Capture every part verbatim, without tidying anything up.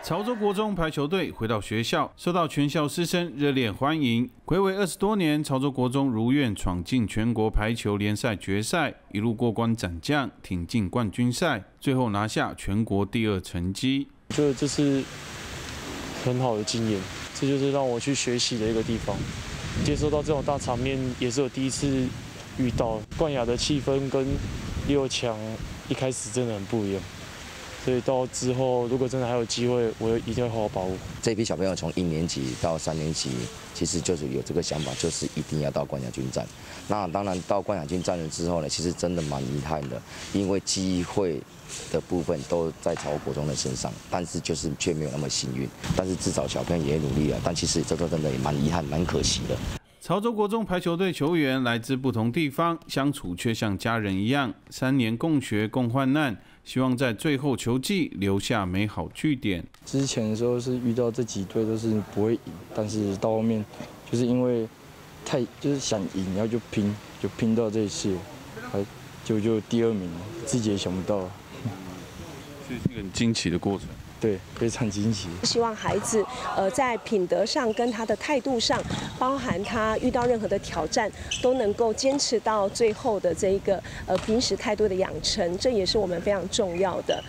潮州国中排球队回到学校，受到全校师生热烈欢迎。睽违二十多年，潮州国中如愿闯进全国排球联赛决赛，一路过关斩将，挺进冠军赛，最后拿下全国第二成绩。 我觉得这是很好的经验，这就是让我去学习的一个地方。接受到这种大场面，也是我第一次遇到。冠亚的气氛跟六强一开始真的很不一样。 所以到之后，如果真的还有机会，我一定会好好把握。 这批小朋友从一年级到三年级，其实就是有这个想法，就是一定要到冠亚军战。那当然到冠亚军战了之后呢，其实真的蛮遗憾的，因为机会的部分都在潮州国中的身上，但是就是却没有那么幸运。但是至少小朋友也努力了，但其实这个真的也蛮遗憾、蛮可惜的。 潮州国中排球队球员来自不同地方，相处却像家人一样，三年共学共患难，希望在最后球季留下美好句点。 之前的时候是遇到这几队都是不会赢，但是到后面就是因为太就是想赢，然后就拼，就拼到这一次，还就就第二名，自己也想不到， 是一个很惊奇的过程。 对，非常惊奇。 希望孩子，呃，在品德上跟他的态度上，包含他遇到任何的挑战，都能够坚持到最后的这一个呃平时态度的养成，这也是我们非常重要的。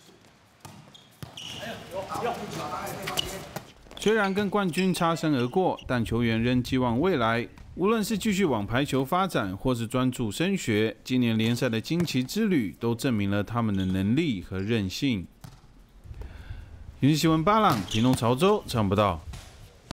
虽然跟冠军擦身而过，但球员仍寄望未来。无论是继续往排球发展，或是专注升学，今年联赛的惊奇之旅，都证明了他们的能力和韧性。《云新闻》巴朗，屏东潮州，唱不到。